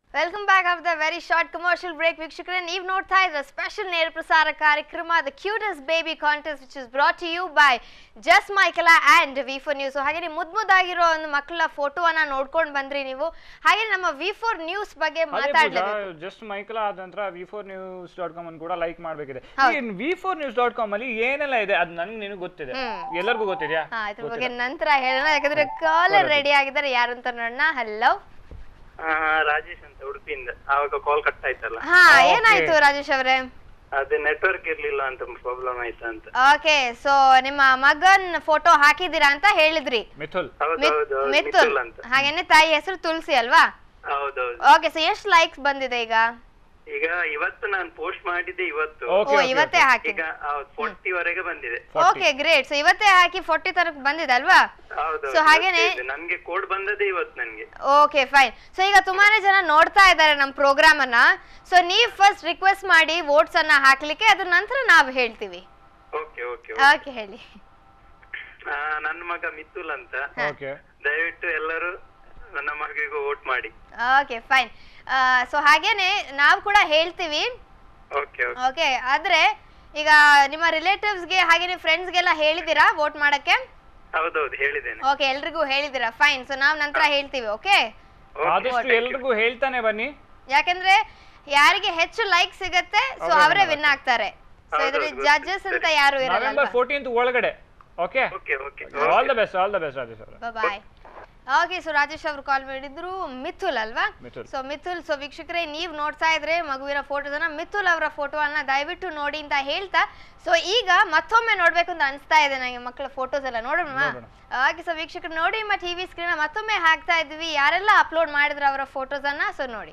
Welcome back of the very short commercial break. ವೀಕ್ಷಕರೇ, ನೀವು ನೋಡ್ತಾ ಇದ್ರೆ ಸ್ಪೆಷಲ್ ನೇರ ಪ್ರಸಾರ ಕಾರ್ಯಕ್ರಮ the cutest baby contest which is brought to you by just ಮೈಕಲಾ ಅಂಡ್ V4 ನ್ಯೂಸ್. ಹಾಗೆ ಮುದ್ದಾಗಿರೋ ಒಂದು ಮಕ್ಕಳ ಫೋಟೋವನ್ನ ನೋಡ್ಕೊಂಡು ಬಂದ್ರಿ ನೀವು. ಹಾಗೆ ನಮ್ಮ V4 ನ್ಯೂಸ್ ಬಗ್ಗೆ ಮಾತಾಡಲೇಬೇಕು. ಜಸ್ಟ್ ಮೈಕಲಾ ಆದ ನಂತರ v4news.com ಅನ್ನು ಕೂಡ ಲೈಕ್ ಮಾಡಬೇಕಿದೆ. ಈ v4news.com ಅಲ್ಲಿ ಏನೆಲ್ಲ ಇದೆ ಅದು ನನಗೆ ನಿನಗೆ ಗೊತ್ತಿದೆ, ಎಲ್ಲರಿಗೂ ಗೊತ್ತಿದೆಯಾ? ಇದ್ರ ಬಗ್ಗೆ ನಂತರ ಹೇಳೋಣ, ಯಾಕಂದ್ರೆ ಕಾಲರ್ ರೆಡಿ ಆಗಿದ್ದಾರೆ. ಯಾರು ಅಂತ ನೋಡೋಣ. ಹಲೋ, ರಾಜೇಶ್ ಅಂತ ಉಡುಪಿಯಿಂದ. ಆವಾಗ ಕಾಲ್ ಕಟ್ ಆಯ್ತಲ್ಲ. ಏನಾಯ್ತು ರಾಜೇಶ್ ಅವರೇ? ಅದೇ ನೆಟ್ವರ್ಕ್ ಇರ್ಲಿಲ್ಲ ಅಂತ ಪ್ರಾಬ್ಲಮ್ ಆಯ್ತಾ ಅಂತ. ಓಕೆ, ಸೊ ನಿಮ್ಮ ಮಗನ್ ಫೋಟೋ ಹಾಕಿದೀರಾ ಅಂತ ಹೇಳಿದ್ರಿ. ಮಿಥುಲ್. ಮಿಥುಲ್ ಅಂತ. ಹಾಗೇನೆ ತಾಯಿ ಹೆಸರು ತುಳಸಿ ಅಲ್ವಾ? ಹೌದೌದು. ಓಕೆ, ಸೊ ಎಷ್ಟು ಲೈಕ್ಸ್ ಬಂದಿದೆ ಈಗ? ಈಗ ಇವತ್ತು ನಾನು ಪೋಸ್ಟ್ ಮಾಡಿದ್ದೆ, ಇವತ್ತು ಇವತ್ತೇ ಹಾಕಿ. ಈಗ 40 ವರೆಗೆ ಬಂದಿದೆ. Okay, great. ಸೊ ಇವತ್ತೇ ಹಾಕಿ 40 ತನಕ ಬಂದಿದೆ ಅಲ್ವಾ? ಹೌದು. ಸೊ ಹಾಗೇನೆ ನನ್ಗೆ ಕೋಡ್ ಬಂದದೆ ಇವತ್ತು ನನಗೆ. Okay, fine. ಸೊ ಈಗ ತುಂಬಾನೇ ಜನ ನೋಡ್ತಾ ಇದ್ದಾರೆ ನಮ್ಮ ಪ್ರೋಗ್ರಾಮ್ ಅನ್ನ. ಸೊ ನೀವ್ ಫಸ್ಟ್ ರಿಕ್ವೆಸ್ಟ್ ಮಾಡಿ ವೋಟ್ಸ್ ಅನ್ನ ಹಾಕ್ಲಿಕ್ಕೆ, ಅದ್ರ ನಂತರ ನಾವು ಹೇಳ್ತೀವಿ. ಓಕೆ ಓಕೆ ಓಕೆ, ಹೇಳಿ. ನನ್ನ ಮಗ ಮಿಥುಲ್ ಅಂತ. ಓಕೆ, ದಯವಿಟ್ಟು ಎಲ್ಲರೂ ನನ್ನ ಮಗಿಗೆ ವೋಟ್ ಮಾಡಿ. Okay, fine. ಸೊ ಹಾಗೇನೆ ನಾವು ಕೂಡ ಹೇಳ್ತೀವಿ. ಓಕೆ ಓಕೆ, ಆದ್ರೆ ಈಗ ನಿಮ್ಮ ರಿಲೇಟಿವ್ಸ್ಗೆ ಹಾಗೆ ನಿಮ್ಮ ಫ್ರೆಂಡ್ಸ್ಗೆಲ್ಲ ಹೇಳಿದಿರಾ ವೋಟ್ ಮಾಡಕ್ಕೆ? ಹೌದೌದು, ಹೇಳಿದ್ದೇನೆ. ಓಕೆ, ಎಲ್ರಿಗೂ ಹೇಳಿದಿರಾ? ಫೈನ್. ಸೊ ನಾವು ನಂತರ ಹೇಳ್ತೀವಿ. ಓಕೆ, ಆದಷ್ಟು ಎಲ್ರಿಗೂ ಹೇಳ್ತಾನೆ ಬನ್ನಿ, ಯಾಕಂದ್ರೆ ಯಾರಿಗೆ ಹೆಚ್ಚು ಲೈಕ್ ಸಿಗತ್ತೆ ಸೊ ಅವರೇ ವಿನ್ ಆಗ್ತಾರೆ. ಸೊ ಇದ್ರಲ್ಲಿ ಜಡ್ಜಸ್ ಅಂತ ಯಾರು ಇರಲ್ಲ. ನವೆಂಬರ್ 14th ಒಳಗಡೆ. Okay okay okay, all the best Rajesh ಅವರೇ. ಬಾಯ್. ಓಕೆ, ಸೊ ರಾಜೇಶ್ ಅವರು ಕಾಲ್ ಮಾಡಿದ್ರು. ಮಿಥುಲ್ ಅಲ್ವಾ? ಸೊ ಮಿಥುಲ್, ಸೊ ವೀಕ್ಷಕರೇ ನೀವು ನೋಡ್ತಾ ಇದ್ರೆ ಮಗುವಿನ ಫೋಟೋದನ್ನ, ಮಿಥುಲ್ ಅವರ ಫೋಟೋವನ್ನ ದಯವಿಟ್ಟು ನೋಡಿ ಅಂತ ಹೇಳ್ತಾ, ಸೊ ಈಗ ಮತ್ತೊಮ್ಮೆ ನೋಡ್ಬೇಕು ಅಂತ ಅನಿಸ್ತಾ ಇದೆ ನನಗೆ ಮಕ್ಕಳ ಫೋಟೋಸ್ ಎಲ್ಲ. ನೋಡೋಣ. ಓಕೆ, ಸೊ ವೀಕ್ಷಕರು ನೋಡಿ, ನಿಮ್ಮ ಟಿವಿ ಸ್ಕ್ರೀನ್ ಮತ್ತೊಮ್ಮೆ ಹಾಕ್ತಾ ಇದ್ವಿ ಯಾರೆಲ್ಲ ಅಪ್ಲೋಡ್ ಮಾಡಿದ್ರು ಅವರ ಫೋಟೋಸ್ ಅನ್ನ. ಸೊ ನೋಡಿ.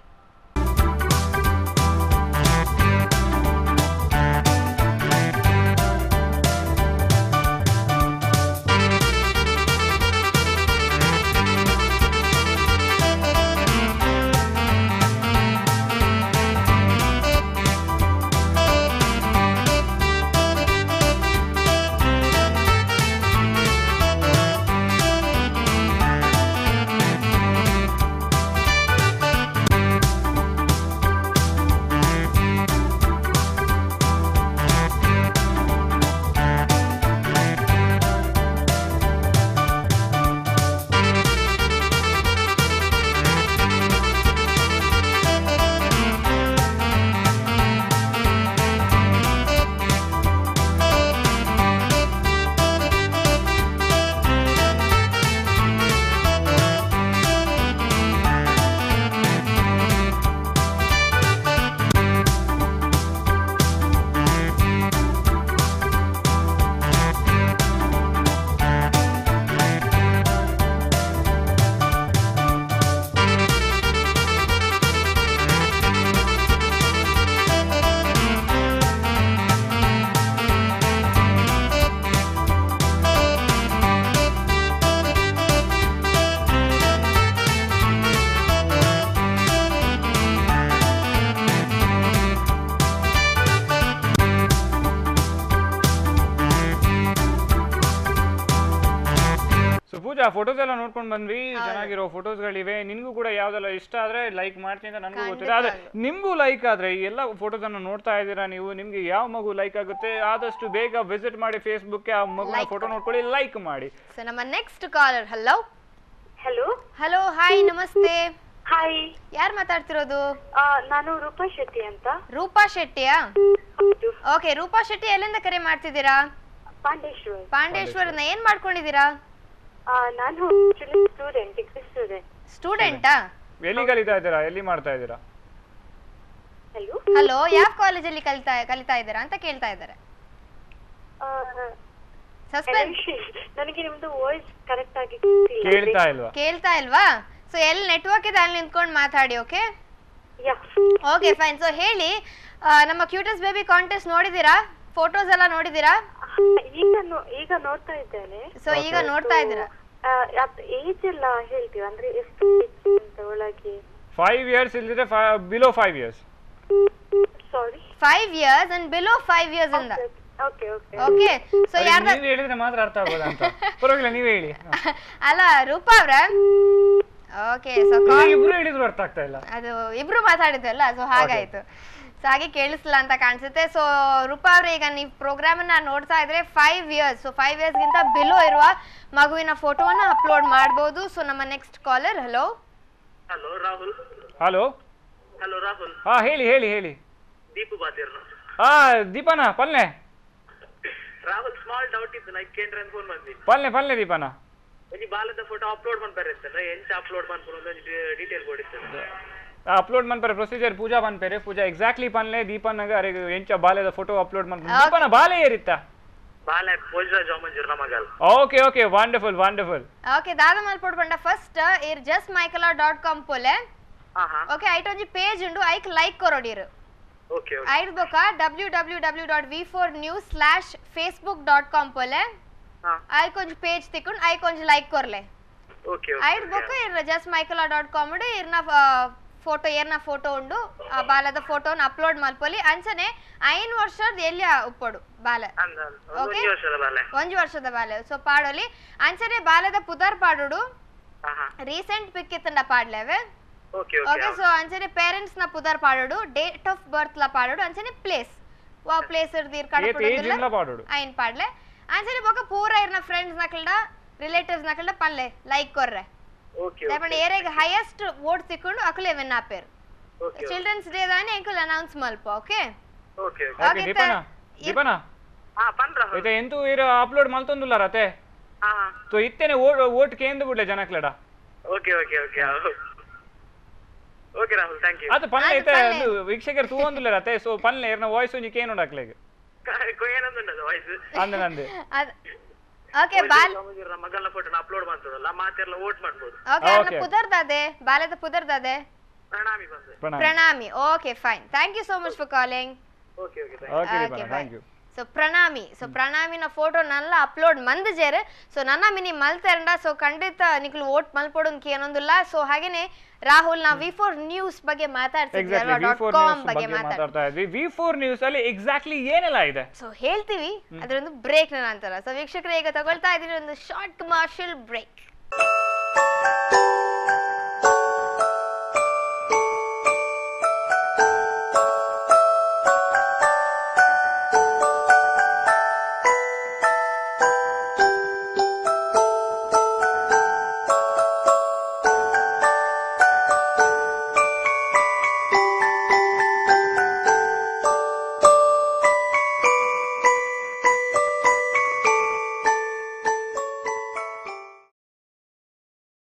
ಪೂಜಾ, ಫೋಟೋಸ್ ಎಲ್ಲ ನೋಡ್ಕೊಂಡು ಬಂದ್ವಿ, ಚೆನ್ನಾಗಿರೋ ಫೋಟೋಸ್ ಗಳಿವೆ. ನಿನ್ಗೂ ಕೂಡ ಯಾವ್ದೆಲ್ಲ ಇಷ್ಟ ಆದ್ರೆ ಲೈಕ್ ಮಾಡ್ತೀನಿ ಅಂತ ನನಗೂ ಗೊತ್ತಿದೆ. ಆದ್ರೆ ನಿಮ್ಗೂ ಲೈಕ್ ಆದ್ರೆ ಈ ಎಲ್ಲ ಫೋಟೋಸ್ ಅನ್ನು ನೋಡ್ತಾ ಇದ್ದೀರಾ ನೀವು, ನಿಮ್ಗೆ ಯಾವ ಮಗು ಲೈಕ್ ಆಗುತ್ತೆ ಆದಷ್ಟು ಬೇಗ ವಿಸಿಟ್ ಮಾಡಿ ಫೇಸ್ಬುಕ್, ಆ ಮಗುನ ಫೋಟೋ ನೋಡ್ಕೊಳ್ಳಿ, ಲೈಕ್ ಮಾಡಿ. ಸೊ ನಮ್ಮ next caller. Hello. Hello. Hello, hi, ನಮಸ್ತೆ. ಹಾಯ್, ಯಾರು ಮಾತಾಡ್ತಿರೋದು? ನಾನು ರೂಪಾ ಶೆಟ್ಟಿ ಅಂತ. ರೂಪಾ ಶೆಟ್ಟಿಯಾ? ಓಕೆ, ರೂಪಾ ಶೆಟ್ಟಿ ಎಲ್ಲಿಂದ ಕರೆ ಮಾಡ್ತಿದ್ದೀರಾ? ಪಾಂಡೇಶ್ವರ್. ಪಾಂಡೇಶ್ವರನ ಏನ್ ಮಾಡ್ಕೊಂಡಿದ್ದೀರಾ? ನಾನು ಸ್ಟೂಡೆಂಟ್, ಡಿಗ್ರಿ ಸ್ಟೂಡೆಂಟ್. ಸ್ಟೂಡೆಂಟಾ? ಎಲ್ಲಿ ಕಲಿತಾ ಇದ್ದೀರಾ, ಎಲ್ಲಿ ಮಾಡ್ತಾ ಇದ್ದೀರಾ? ಹಲೋ. ಹಲೋ, ಯಾವ ಕಾಲೇಜಲ್ಲಿ ಕಲಿತಾ ಇದ್ದೀರಾ ಅಂತ ಕೇಳ್ತಾ ಇದ್ದಾರೆ. ಸಸ್ಪೆನ್ಸ್. ನನಗೆ ನಿಮ್ದು ವಾಯ್ಸ್ ಕರೆಕ್ಟ್ ಆಗಿ ಕೇಳ್ತಾ ಇಲ್ವಾ? ಸೊ ಎಲ್ಲಿ ನೆಟ್ವರ್ಕ್ ಇದೆ ಅಲ್ಲಿ ನಿಂತ್ಕೊಂಡು ಮಾತಾಡಿ. Okay okay, fine. ಸೊ ಹೇಳಿ, ನಮ್ಮ ಕ್ಯೂಟೆಸ್ಟ್ ಬೇಬಿ ಕಾಂಟೆಸ್ಟ್ ನೋಡಿದೀರಾ? ಫೋಟೋಸ್ ಎಲ್ಲ ನೋಡಿದೀರಾ? ಈಗ ನೋಡ್ತಾ ಇದ್ದೇನೆ. ಸೊ ಈಗ ನೋಡ್ತಾ ಇದ್ದೀರಾ? ಏಜ್ ಎಲ್ಲ ಹೇಳ್ತೀವಿ, ಅಂದ್ರೆ ಎಷ್ಟು ಅಂತ ಒಳಗೆ? 5 years ಇಲ್ಲದ್ರೆ below 5 years. Sorry, 5 years and below 5 years ಇಂದ. Okay okay okay. ಸೊ ಯಾರ್ದ ನೀವು ಹೇಳಿದ್ರೆ ಮಾತ್ರ ಅರ್ಥ ಆಗೋದು ಅಂತ. ಪರವಾಗಿಲ್ಲ, ನೀವೇ ಹೇಳಿ. ಅಲ್ಲ ರೂಪಾ ಅವ್ರೆ, ಓಕೆ ಸೊ ಇಬ್ರು ಹೇಳಿದ್ರು ಅರ್ಥ ಆಗ್ತಾ ಇಲ್ಲ. ಅದು ಇಬ್ರು ಮಾತಾಡಿದ್ವಲ್ಲ ಸೊ ಹಾಗಾಯ್ತು. ಸೊ ಹಾಗೆ ಕೇಳಿಸ್ಲಿಲ್ಲ ಅಂತ ಕಾಣಿಸುತ್ತೆ. ಸೊ ರೂಪಾ ಅವ್ರೆ, ಈಗ ನೀವು ಪ್ರೋಗ್ರಾಮ್ ಅನ್ನ ನೋಡ್ತಾ ಇದ್ರೆ 5 ಇಯರ್ಸ್, ಸೊ 5 ಇಯರ್ಸ್ ಗಿಂತ ಬಿಲೋ ಇರುವ ಮಗುವಿನ ಫೋಟೋವನ್ನ ಅಪ್ಲೋಡ್ ಮಾಡಬಹುದು. ಸೊ ನಮ್ಮ next caller. Hello hello Rahul. Hello hello Rahul. ಹಾ ಹೇಳಿ. ದೀಪು ಬಾತಿರ್ನ. ದೀಪನ ಪಲ್ಲೆ ರಾಹುಲ್ ಸ್ಮಾಲ್ ಡೌಟ್ ಇತ್ತು, ನಾ ಕೇಂದ್ರ ಫೋನ್ ಮಾಡ್ತೀನಿ. ಪಲ್ಲೆ ದೀಪನ ಒಂಜಿ ಬಾಲದ ಫೋಟೋ ಅಪ್ಲೋಡ್ ಮಾಡ್ತಾರೆ ಎಂಚ ಅಪ್ಲೋಡ್ ಮಾಡ್ಕೊಂಡು ಒಂದು ಡೀಟೇಲ್ ಕೊಡಿಸ್ತೇನೆ. ಅಪ್ಲೋಡ್ ಮನ್ಪರೆ ಪ್ರೊಸೀಜರ್ ಪೂಜಾ ಮನ್ಪೆರೆ ಪೂಜಾ ಎಕ್ಸಾಕ್ಟ್ಲಿ ಪನ್ಲೆ ದೀಪನಾಗ ಅರೆ ಎಂಚ ಬಾಲ್ಯದ ಫೋಟೋ ಅಪ್ಲೋಡ್ ಮನ್ಪೆ ದೀಪನ ಬಾಲೆ ಏರಿತ್ತ ಬಾಲೆ ಪೋಜರಾಜ್ ಮಂಜೂರ್ ನಮಗಲ್. Okay wonderful. ಓಕೆ ದಾದ ಮಲ್ಪೊಡ್ ಬಂಡ ಫಸ್ಟ್ ಇರ್ justmichaela.com ಪೋಲೆ. ಓಕೆ ಐಟ್ ಒಂಜಿ ಪೇಜ್ ಉಂಡು, ಐಕ್ ಲೈಕ್ ಕೊರೋಡಿರು. ಓಕೆ ಐಡ್ ಬೊಕ www.v4news/facebook.com ಪೋಲೆ. ಐಕ್ ಒಂಜಿ ಪೇಜ್ ತಿಕ್ಕೊಂಡು ಐಕ್ ಒಂಜಿ ಲೈಕ್ ಕೊರ್ಲೆ. ಐಡ್ ಬೊಕ ಇರ್ justmichaela.com ಉಂಡು ಇರ್ನ ಫೋಟೋ ಏರ್ನ ಫೋಟೋ ಉಂಡು ಆ ಬಾಲದ ಫೋಟೋನ ಅಪ್ಲೋಡ್ ಮಲ್ಪೊಲಿ. ಅಂಚನೆ 5 ವರ್ಷದ ಎಲ್ಲಿಯ ಉಪ್ಪೊಡು ಬಾಲ. ಓಕೆ 1 ವರ್ಷದ ಬಾಲ. ಸೊ ಪಾಡೋಲಿ ಅಂಚನೆ ಬಾಲದ ಪುದರ್ ಪಾಡುಡು ರೀಸೆಂಟ್ ಪಿಕ್ ಇತ್ತಂಡ ಪಾಡ್ಲೇವೆ. ಓಕೆ ಸೊ ಅಂಚನೆ ಪೇರೆಂಟ್ಸ್ ನ ಪುದರ್ ಪಾಡುಡು, ಡೇಟ್ ಆಫ್ ಬರ್ತ್ ಲ ಪಾಡುಡು, ಅಂಚನೆ ಪ್ಲೇಸ್ ವಾ ಪ್ಲೇಸ್ ಇರ್ದೀರ್ ಕಡಪುಡುಲ್ಲ ಐನ್ ಪಾಡ್ಲೆ. ಅಂಚನೆ ಬೊಕ ಪೂರ ಇರ್ನ ಫ್ರೆಂಡ್ಸ್ ನಕಲ್ಡ ರಿಲೇಟಿವ್ಸ್ ನಕಲ್ಡ ಪಲ್ಲೆ ಲೈಕ್ ಕೊರ್ರೆ. ಏರೆಗ್ ಹೈಯೆಸ್ಟ್ ವೋಟ್ ಸಿಕ್ಕೊಂಡು ಅಕಲೆ ವಿನ್ ಆಪೇರ್. ಚಿಲ್ಡ್ರನ್ಸ್ ಡೇ ದಾನೆ ಎಂಕುಲ್ ಅನೌನ್ಸ್ ಮಲ್ಪ. ಓಕೆ ದೀಪನ ಎಂತೂ ಇರ ಅಪ್ಲೋಡ್ ಮಲ್ತೊಂದುಲ್ಲ ರತೆ ಸೊ ಇತ್ತೇನೆ ವೋಟ್ ಕೇಂದು ಬಿಡ್ಲೆ ಜನಕ್ಲಡ. ಅದು ಪನ್ಲೆ ಐತೆ ವೀಕ್ಷಕರು ತೂವೊಂದುಲ್ಲ ರತೆ ಸೊ ಪನ್ಲೆ ಇರ್ನ ವಾಯ್ಸ್ ಒಂಜಿ ಕೇನು ಡಾಕ್ಲೆಗ್ ಅಂದೆ ಓಕೆ ಬಾಲ್ ಮಗನ ಫೋಟೋನ ಅಪ್ಲೋಡ್ ಮಾಡ್ತದಲ್ಲ ಮಾತೆಲ್ಲ ವೋಟ್ ಮಾಡ್ಬೋದು. ಓಕೆ ಅರ್ನ ಪುದರ್ದಾದೆ ಬಾಲದ ಪುದರ್ದಾದೆ Pranami. Okay fine, thank you so much for calling. Okay thank you. So ಪ್ರಣಾಮಿನ ಫೋಟೋ ನಲ್ಲ ಅಪ್ಲೋಡ್ ಮಂದಜೇರೆ ಸೊ ನನ್ನ ಮಿನಿ ಮಲ್ತೆರಂಡ ಸೊ ಖಂಡಿತ ನಿಕ್ಲು ವೋಟ್ ಮಲ್ಪೊಡೋನ್ಕಿ ಏನೊಂದಿಲ್ಲ. ಸೊ ಹಾಗೇನೆ ರಾಹುಲ್ ನಾವು V4 ನ್ಯೂಸ್ ಬಗ್ಗೆ ಮಾತಾಡ್ತಿದ್ವಿ.com ಬಗ್ಗೆ ಮಾತಾಡ್ತಾ ಇದ್ವಿ. V4 ನ್ಯೂಸ್ ಅಲ್ಲಿ ಎಕ್ಸಾಕ್ಟ್ಲಿ ಏನೆಲ್ಲ ಇದೆ ಸೊ ಹೇಳ್ತೀವಿ, ಅದರೊಂದು ಬ್ರೇಕ್ ನಂತರ. ಸೊ ವೀಕ್ಷಕರೇ ಈಗ ತಗೊಳ್ತಾ ಇದೀವಿ ಒಂದು ಶಾರ್ಟ್ ಕಮರ್ಷಿಯಲ್ ಬ್ರೇಕ್.